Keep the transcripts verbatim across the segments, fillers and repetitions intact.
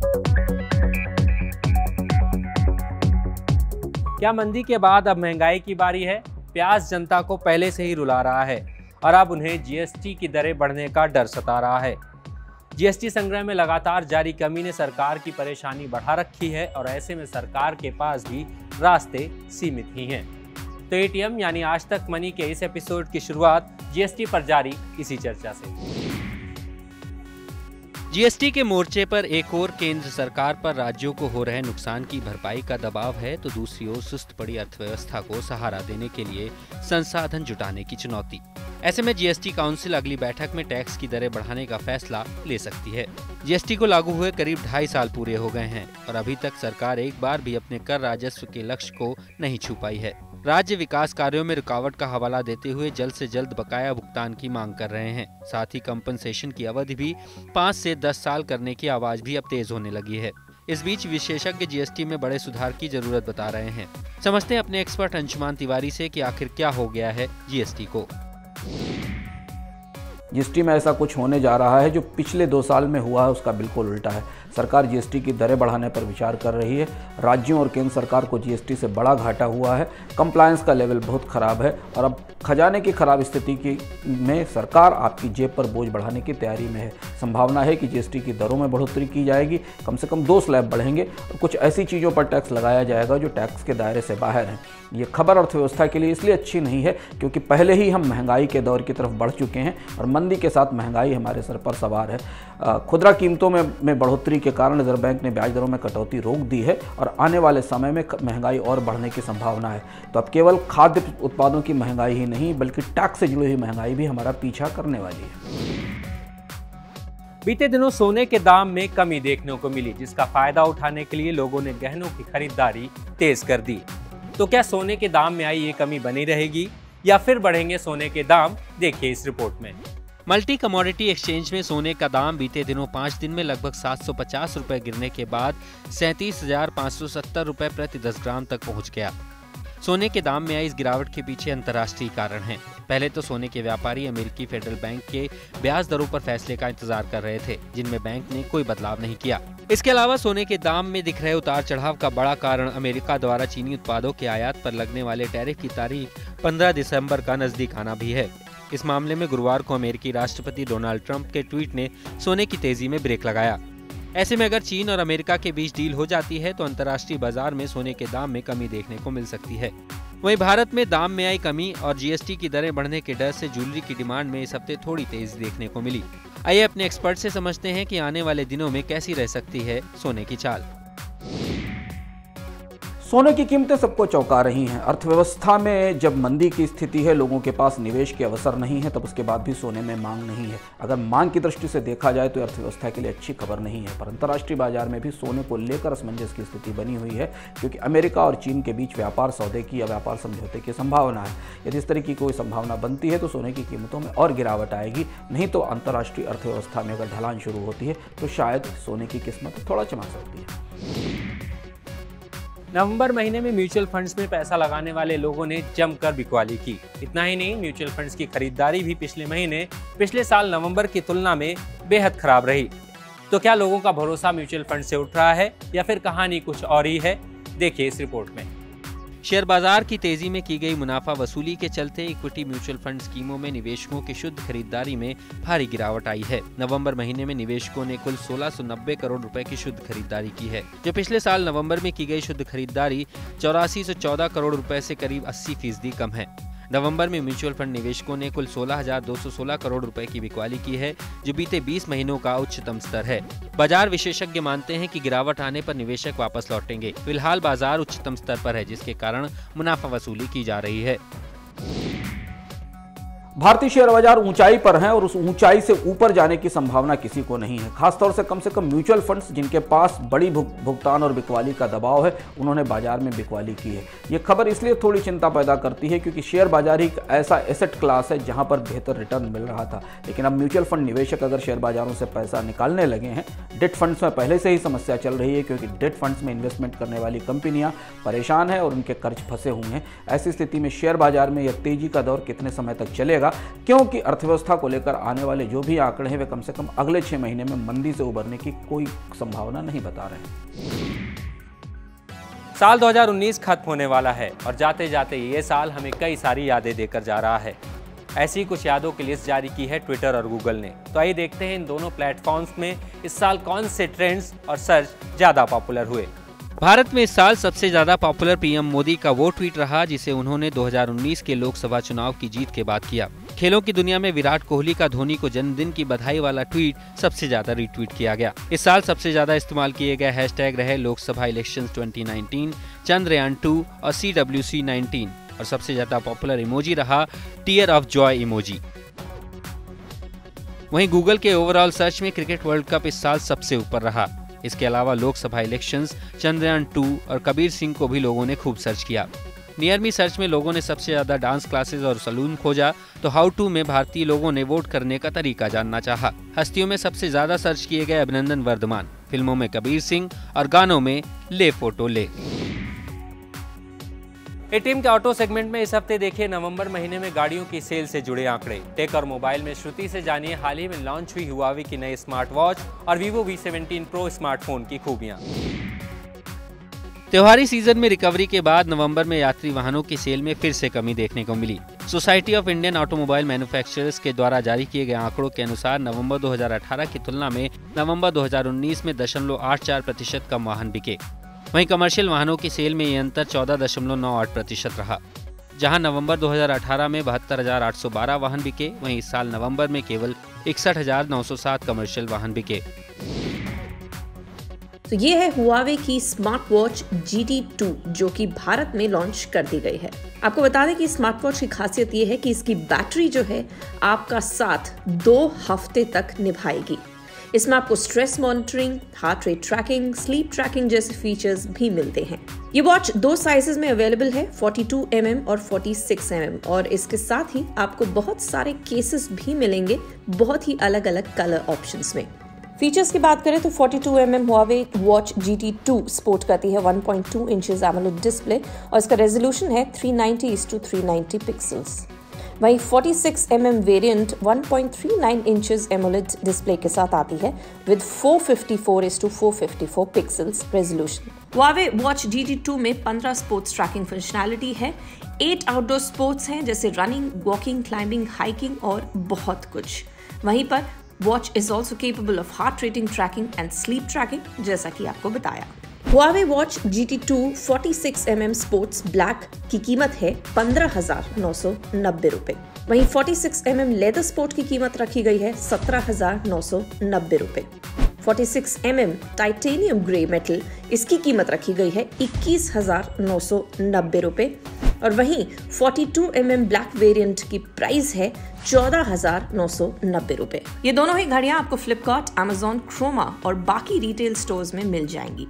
क्या मंदी के बाद अब महंगाई की बारी है? प्याज जनता को पहले से ही रुला रहा है और अब उन्हें जीएसटी की दरें बढ़ने का डर सता रहा है। जीएसटी संग्रह में लगातार जारी कमी ने सरकार की परेशानी बढ़ा रखी है और ऐसे में सरकार के पास भी रास्ते सीमित ही हैं। तो एटीएम यानी आज तक मनी के इस एपिसोड की शुरुआत जीएसटी पर जारी इसी चर्चा से। जीएसटी के मोर्चे पर एक और केंद्र सरकार पर राज्यों को हो रहे नुकसान की भरपाई का दबाव है, तो दूसरी ओर सुस्त पड़ी अर्थव्यवस्था को सहारा देने के लिए संसाधन जुटाने की चुनौती। ऐसे में जीएसटी काउंसिल अगली बैठक में टैक्स की दरें बढ़ाने का फैसला ले सकती है। जीएसटी को लागू हुए करीब ढाई साल पूरे हो गए हैं और अभी तक सरकार एक बार भी अपने कर राजस्व के लक्ष्य को नहीं छू पाई है। राज्य विकास कार्यों में रुकावट का हवाला देते हुए जल्द से जल्द बकाया भुगतान की मांग कर रहे हैं। साथ ही कंपनसेशन की अवधि भी पाँच से दस साल करने की आवाज भी अब तेज होने लगी है। इस बीच विशेषज्ञ जीएसटी में बड़े सुधार की जरूरत बता रहे हैं। समझते हैं अपने एक्सपर्ट अंशुमान तिवारी से कि आखिर क्या हो गया है जीएसटी को। जीएसटी में ऐसा कुछ होने जा रहा है जो पिछले दो साल में हुआ है उसका बिल्कुल उल्टा है। सरकार जीएसटी की दरें बढ़ाने पर विचार कर रही है। राज्यों और केंद्र सरकार को जीएसटी से बड़ा घाटा हुआ है। कंप्लायंस का लेवल बहुत खराब है और अब खजाने की खराब स्थिति की में सरकार आपकी जेब पर बोझ बढ़ाने की तैयारी में है। संभावना है कि जीएसटी की दरों में बढ़ोतरी की जाएगी। कम से कम दो स्लैब बढ़ेंगे और कुछ ऐसी चीज़ों पर टैक्स लगाया जाएगा जो टैक्स के दायरे से बाहर हैं। ये खबर अर्थव्यवस्था के लिए इसलिए अच्छी नहीं है क्योंकि पहले ही हम महंगाई के दौर की तरफ बढ़ चुके हैं और मंदी के साथ महंगाई हमारे सर पर सवार है। खुदरा कीमतों में में बढ़ोतरी के कारण रिजर्व बैंक ने ब्याज दरों में कटौती रोक दी है और आने वाले समय में महंगाई और बढ़ने की संभावना है। तो अब केवल खाद्य उत्पादों की महंगाई ही नहीं बल्कि टैक्स से जुड़ी हुई महंगाई भी हमारा पीछा करने वाली है। बीते दिनों सोने के दाम में कमी देखने को मिली, जिसका फायदा उठाने के लिए लोगों ने गहनों की खरीदारी तेज कर दी। तो क्या सोने के दाम में आई ये कमी बनी रहेगी या फिर बढ़ेंगे सोने के दाम? देखिए इस रिपोर्ट में। मल्टी कमोडिटी एक्सचेंज में सोने का दाम बीते दिनों पाँच दिन में लगभग सात सौ पचास रुपए गिरने के बाद सैंतीस हजार पाँच सौ सत्तर रुपए प्रति दस ग्राम तक पहुंच गया। सोने के दाम में आई इस गिरावट के पीछे अंतर्राष्ट्रीय कारण हैं। पहले तो सोने के व्यापारी अमेरिकी फेडरल बैंक के ब्याज दरों पर फैसले का इंतजार कर रहे थे, जिनमें बैंक ने कोई बदलाव नहीं किया। इसके अलावा सोने के दाम में दिख रहे उतार चढ़ाव का बड़ा कारण अमेरिका द्वारा चीनी उत्पादों के आयात पर लगने वाले टैरिफ की तारीख पंद्रह दिसंबर का नजदीक आना भी है। इस मामले में गुरुवार को अमेरिकी राष्ट्रपति डोनाल्ड ट्रंप के ट्वीट ने सोने की तेजी में ब्रेक लगाया। ऐसे में अगर चीन और अमेरिका के बीच डील हो जाती है तो अंतर्राष्ट्रीय बाजार में सोने के दाम में कमी देखने को मिल सकती है। वहीं भारत में दाम में आई कमी और जीएसटी की दरें बढ़ने के डर से ज्वेलरी की डिमांड में इस हफ्ते थोड़ी तेजी देखने को मिली। आइए अपने एक्सपर्ट से समझते हैं कि आने वाले दिनों में कैसी रह सकती है सोने की चाल। सोने की कीमतें सबको चौंका रही हैं। अर्थव्यवस्था में जब मंदी की स्थिति है, लोगों के पास निवेश के अवसर नहीं है, तब उसके बाद भी सोने में मांग नहीं है। अगर मांग की दृष्टि से देखा जाए तो अर्थव्यवस्था के लिए अच्छी खबर नहीं है, पर अंतर्राष्ट्रीय बाजार में भी सोने को लेकर असमंजस की स्थिति बनी हुई है क्योंकि अमेरिका और चीन के बीच व्यापार सौदे की या व्यापार समझौते की संभावना है। यदि इस तरह की कोई संभावना बनती है तो सोने की कीमतों में और गिरावट आएगी, नहीं तो अंतर्राष्ट्रीय अर्थव्यवस्था में अगर ढलान शुरू होती है तो शायद सोने की किस्मत थोड़ा चमक सकती है। नवंबर महीने में म्यूचुअल फंड्स में पैसा लगाने वाले लोगों ने जमकर बिकवाली की। इतना ही नहीं, म्यूचुअल फंड्स की खरीदारी भी पिछले महीने पिछले साल नवंबर की तुलना में बेहद खराब रही। तो क्या लोगों का भरोसा म्यूचुअल फंड से उठ रहा है या फिर कहानी कुछ और ही है? देखिए इस रिपोर्ट में। शेयर बाजार की तेजी में की गई मुनाफा वसूली के चलते इक्विटी म्यूचुअल फंड स्कीमों में निवेशकों की शुद्ध खरीदारी में भारी गिरावट आई है। नवंबर महीने में निवेशकों ने कुल सोलह सौ नब्बे करोड़ रुपए की शुद्ध खरीदारी की है, जो पिछले साल नवंबर में की गई शुद्ध खरीदारी चौरासी सौ चौदह करोड़ रुपए से करीब अस्सी फीसदी कम है। नवंबर में म्यूचुअल फंड निवेशकों ने कुल सोलह हजार दो सौ सोलह करोड़ रुपए की बिकवाली की है, जो बीते बीस महीनों का उच्चतम स्तर है। बाजार विशेषज्ञ मानते हैं कि गिरावट आने पर निवेशक वापस लौटेंगे। फिलहाल बाजार उच्चतम स्तर पर है, जिसके कारण मुनाफा वसूली की जा रही है। भारतीय शेयर बाजार ऊंचाई पर हैं और उस ऊंचाई से ऊपर जाने की संभावना किसी को नहीं है। खासतौर से कम से कम म्यूचुअल फंड्स जिनके पास बड़ी भुगतान और बिकवाली का दबाव है, उन्होंने बाजार में बिकवाली की है। ये खबर इसलिए थोड़ी चिंता पैदा करती है क्योंकि शेयर बाजार ही एक ऐसा एसेट क्लास है जहां पर बेहतर रिटर्न मिल रहा था, लेकिन अब म्यूचुअल फंड निवेशक अगर शेयर बाजारों से पैसा निकालने लगे हैं। डेट फंड्स में पहले से ही समस्या चल रही है क्योंकि डेट फंड्स में इन्वेस्टमेंट करने वाली कंपनियां परेशान हैं और उनके कर्ज फंसे हुए हैं। ऐसी स्थिति में शेयर बाजार में यह तेजी का दौर कितने समय तक चलेगा रहेगा, क्योंकि अर्थव्यवस्था को लेकर आने वाले जो भी आंकड़े हैं वे कम से कम अगले छः महीने में मंदी से उबरने की कोई संभावना नहीं बता रहे। साल दो हज़ार उन्नीस खत्म होने वाला है और जाते जाते ये साल हमें कई सारी यादें देकर जा रहा है। ऐसी ही कुछ यादों की लिस्ट जारी की है ट्विटर और गूगल ने। तो आइए देखते हैं इन दोनों प्लेटफॉर्म्स में इस साल कौन से ट्रेंड्स और सर्च ज़्यादा पॉपुलर हुए। भारत में इस साल सबसे ज्यादा पॉपुलर पीएम मोदी का वो ट्वीट रहा जिसे उन्होंने दो हज़ार उन्नीस के लोकसभा चुनाव की जीत के बाद किया। खेलों की दुनिया में विराट कोहली का धोनी को जन्मदिन की बधाई वाला ट्वीट सबसे ज्यादा रीट्वीट किया गया। इस साल सबसे ज्यादा इस्तेमाल किए गए हैशटैग रहे Lok Sabha elections twenty nineteen, Chandrayaan two और सी डब्ल्यू सी नाइनटीन और सबसे ज्यादा पॉपुलर इमोजी रहा टीयर ऑफ जॉय इमोजी। वहीं गूगल के ओवरऑल सर्च में क्रिकेट वर्ल्ड कप इस साल सबसे ऊपर रहा। इसके अलावा लोकसभा इलेक्शंस, चंद्रयान टू और कबीर सिंह को भी लोगों ने खूब सर्च किया। नियर मी सर्च में लोगों ने सबसे ज्यादा डांस क्लासेस और सलून खोजा, तो हाउ टू में भारतीय लोगों ने वोट करने का तरीका जानना चाहा। हस्तियों में सबसे ज्यादा सर्च किए गए अभिनंदन वर्धमान, फिल्मों में कबीर सिंह और गानों में ले फोटो ले। एटीएम के ऑटो सेगमेंट में इस हफ्ते देखिए नवंबर महीने में गाड़ियों की सेल से जुड़े आंकड़े। टेक और मोबाइल में श्रुति से जानिए हाल ही में लॉन्च हुई हुआवी की नई स्मार्ट वॉच और Vivo V seventeen pro smartphone की खूबियां। त्योहारी सीजन में रिकवरी के बाद नवंबर में यात्री वाहनों की सेल में फिर से कमी देखने को मिली। Society of Indian automobile manufacturers के द्वारा जारी किए गए आंकड़ों के अनुसार नवंबर दो हज़ार अठारह की तुलना में नवंबर दो हज़ार उन्नीस में दशमलव आठ चार प्रतिशत कम वाहन बिके। वहीं कमर्शियल वाहनों की सेल में ये अंतर चौदह दशमलव नौ आठ प्रतिशत रहा। जहां नवंबर दो हज़ार अठारह में बहत्तर हजार आठ सौ बारह वाहन बिके, वहीं इस साल नवंबर में केवल इकसठ हजार नौ सौ सात कमर्शियल वाहन बिके। तो ये है हुआवे की स्मार्ट वॉच जी टी टू जो कि भारत में लॉन्च कर दी गई है। आपको बता दें कि स्मार्ट वॉच की खासियत ये है कि इसकी बैटरी जो है आपका साथ दो हफ्ते तक निभाएगी। इसमें आपको stress monitoring, heart rate tracking, sleep tracking जैसे फीचर्स भी मिलते हैं। ये वॉच दो साइजेस में अवेलेबल है, बयालीस एम एम और छियालीस एम एम, और इसके साथ ही आपको बहुत सारे केसेस भी मिलेंगे बहुत ही अलग अलग कलर ऑप्शंस में। फीचर्स की बात करें तो बयालीस M M Huawei watch GT two टू सपोर्ट करती है one point two inches AMOLED display और इसका रेजोल्यूशन है three ninety is to three ninety pixels. वहीं छियालीस M M variant one point three nine inches AMOLED display के साथ आती है with four fifty four is to four fifty four pixels resolution. Huawei watch GT two टू में पंद्रह sports tracking functionality है, एट आउटडोर स्पोर्ट्स हैं जैसे रनिंग, वॉकिंग, क्लाइंबिंग, हाइकिंग और बहुत कुछ। वहीं पर watch is also capable of heart rating tracking and sleep tracking जैसा कि आपको बताया। हुआवे वॉच जी टी टू छियालीस एम एम स्पोर्ट्स ब्लैक की कीमत है पंद्रह हजार नौ सौ नब्बे रुपए। वहीं छियालीस एम एम लेदर स्पोर्ट की कीमत रखी गई है सत्रह हजार नौ सौ नब्बे रुपए। छियालीस M M titanium grey metal, इसकी कीमत रखी गई है इक्कीस हजार नौ सौ नब्बे रुपए। और वहीं बयालीस एम एम ब्लैक वेरिएंट की प्राइस है चौदह हजार नौ सौ नब्बे रुपए। ये दोनों ही घड़ियां आपको फ्लिपकार्ट, अमेजॉन, क्रोमा और बाकी रिटेल स्टोर्स में मिल जाएंगी।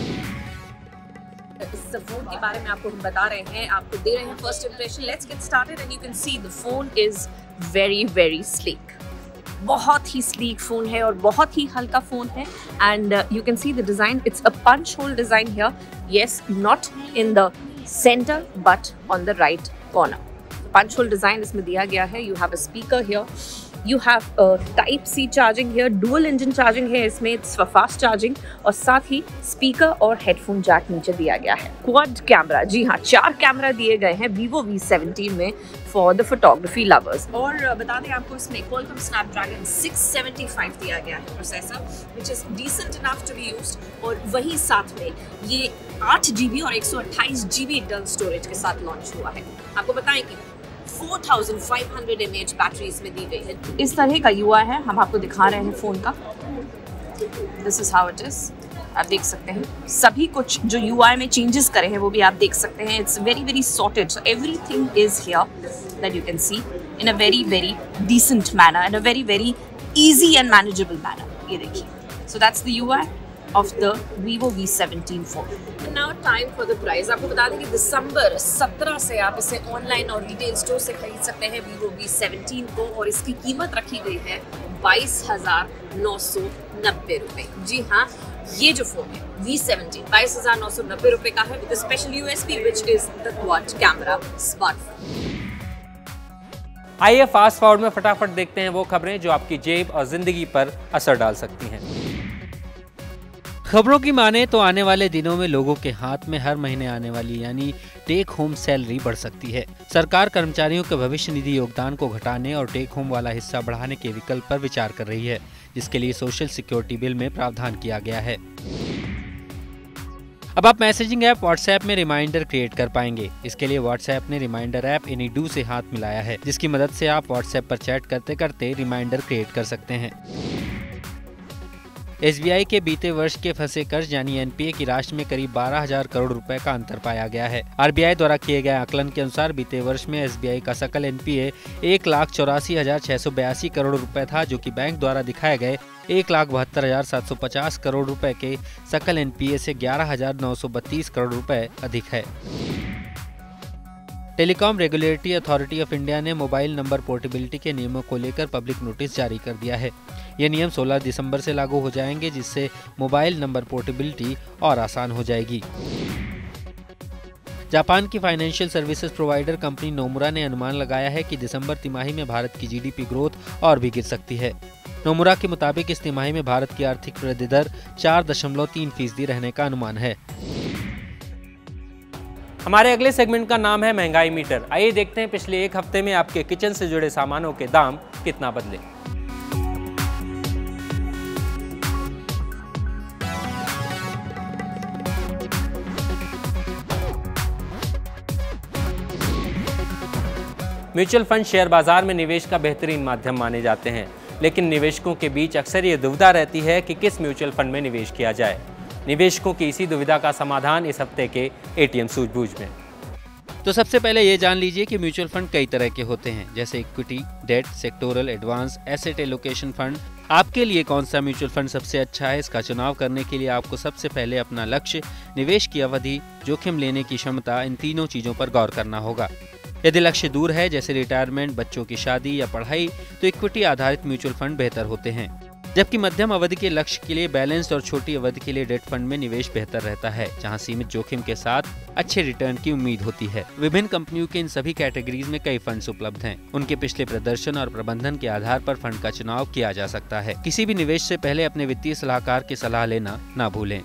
इस फोन के बारे में आपको हम बता रहे हैं, आपको दे रहे हैं first impression. Let's get started and you can see the phone is very very sleek. बहुत ही स्लीक फोन है और बहुत ही हल्का फोन है and you can see the design, it's a punch hole design here, yes, not in the centre but on the right corner. Punch hole design इसमें दिया गया है। You have a speaker here, you have a type C charging here, dual engine charging है इसमें, it's for fast charging, और साथ ही speaker और हेडफोन जैक नीचे दिया गया है। क्वाड कैमरा, जी हाँ, चार कैमरा दिए गए हैं वीवो वी सेवनटीन में फॉर द फोटोग्राफी लवर्स। और बता दें आपको इसमें Qualcomm Snapdragon six seventy five दिया गया है processor, which is decent enough to be used, और वही साथ में ये आठ जी बी और एक सौ अट्ठाईस जी बी इंटरनल स्टोरेज के साथ लॉन्च हुआ है। आपको बताएं कि four thousand five hundred M A H battery इसमें दी गई है। इस तरह का यूआई है, हम आपको दिखा रहे हैं फोन का। This is how it is, आप देख सकते हैं सभी कुछ जो यूआई में चेंजेस करे हैं वो भी आप देख सकते हैं। It's very very sorted, so everything is here that you can see in a very very decent manner and a very very easy and manageable manner. ये देखिए, so that's the UI of the Vivo V seventeen phone. And now time for the price. आपको बता दें कि दिसंबर सत्रह से आप इसे ऑनलाइन और रिटेल स्टोर से खरीद सकते हैं Vivo वी सेवनटीन को, और इसकी कीमत रखी गई है बाईस हजार नौ सौ नब्बे रुपए। जी हाँ, ये जो फोन है वी सेवनटीन बाईस हजार नौ सौ नब्बे रुपए का है with special USP which is the quad camera smartphone. आइए फास्ट फॉरवर्ड में फटाफट देखते हैं वो खबरें जो आपकी जेब और जिंदगी पर असर डाल सकती हैं। खबरों की माने तो आने वाले दिनों में लोगों के हाथ में हर महीने आने वाली यानी टेक होम सैलरी बढ़ सकती है। सरकार कर्मचारियों के भविष्य निधि योगदान को घटाने और टेक होम वाला हिस्सा बढ़ाने के विकल्प पर विचार कर रही है, जिसके लिए सोशल सिक्योरिटी बिल में प्रावधान किया गया है। अब आप मैसेजिंग ऐप व्हाट्सएप में रिमाइंडर क्रिएट कर पाएंगे। इसके लिए व्हाट्सएप ने रिमाइंडर ऐप एनीडू से हाथ मिलाया है, जिसकी मदद से आप व्हाट्सएप पर चैट करते करते रिमाइंडर क्रिएट कर सकते हैं। एसबीआई के बीते वर्ष के फंसे कर्ज यानी एनपीए की राशि में करीब बारह हजार करोड़ रुपए का अंतर पाया गया है। आरबीआई द्वारा किए गए आकलन के अनुसार बीते वर्ष में एसबीआई का सकल एनपीए एक लाख चौरासी हजार छह सौ बयासी करोड़ रुपए था, जो कि बैंक द्वारा दिखाए गए एक लाख बहत्तर हजार सात सौ पचास करोड़ रुपए के सकल एनपीए से ग्यारह हजार नौ सौ बत्तीस करोड़ रुपए अधिक है। Telecom regulatory authority of India ने मोबाइल नंबर पोर्टेबिलिटी के नियमों को लेकर पब्लिक नोटिस जारी कर दिया है। ये नियम सोलह दिसंबर से लागू हो जाएंगे, जिससे मोबाइल नंबर पोर्टेबिलिटी और आसान हो जाएगी। जापान की financial services provider company Nomura ने अनुमान लगाया है कि दिसंबर तिमाही में भारत की जीडीपी ग्रोथ और भी गिर सकती है। नोमुरा के मुताबिक इस तिमाही में भारत की आर्थिक वृद्धि दर चार दशमलव तीन फीसदी रहने का अनुमान है। हमारे अगले सेगमेंट का नाम है महंगाई मीटर। आइए देखते हैं पिछले एक हफ्ते में आपके किचन से जुड़े सामानों के दाम कितना बदले। म्यूचुअल फंड शेयर बाजार में निवेश का बेहतरीन माध्यम माने जाते हैं, लेकिन निवेशकों के बीच अक्सर ये दुविधा रहती है कि किस म्यूचुअल फंड में निवेश किया जाए। निवेशकों की इसी दुविधा का समाधान इस हफ्ते के एटीएम सूझबूझ में। तो सबसे पहले ये जान लीजिए कि म्यूचुअल फंड कई तरह के होते हैं, जैसे equity, debt, sectoral, advance, asset allocation fund. आपके लिए कौन सा म्यूचुअल फंड सबसे अच्छा है, इसका चुनाव करने के लिए आपको सबसे पहले अपना लक्ष्य, निवेश की अवधि, जोखिम लेने की क्षमता, इन तीनों चीजों पर गौर करना होगा। यदि लक्ष्य दूर है, जैसे रिटायरमेंट, बच्चों की शादी या पढ़ाई, तो इक्विटी आधारित म्यूचुअल फंड बेहतर होते हैं, जबकि मध्यम अवधि के लक्ष्य के लिए बैलेंस्ड और छोटी अवधि के लिए डेट फंड में निवेश बेहतर रहता है, जहां सीमित जोखिम के साथ अच्छे रिटर्न की उम्मीद होती है। विभिन्न कंपनियों के इन सभी कैटेगरीज में कई फंड्स उपलब्ध हैं। उनके पिछले प्रदर्शन और प्रबंधन के आधार पर फंड का चुनाव किया जा सकता है। किसी भी निवेश से पहले अपने वित्तीय सलाहकार की सलाह लेना ना भूलें।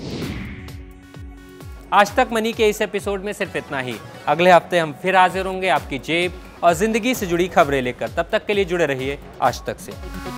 आज तक मनी के इस एपिसोड में सिर्फ इतना ही। अगले हफ्ते हम फिर हाजिर होंगे आपकी जेब और जिंदगी से जुड़ी खबरें लेकर। तब तक के लिए जुड़े रहिए आज तक से।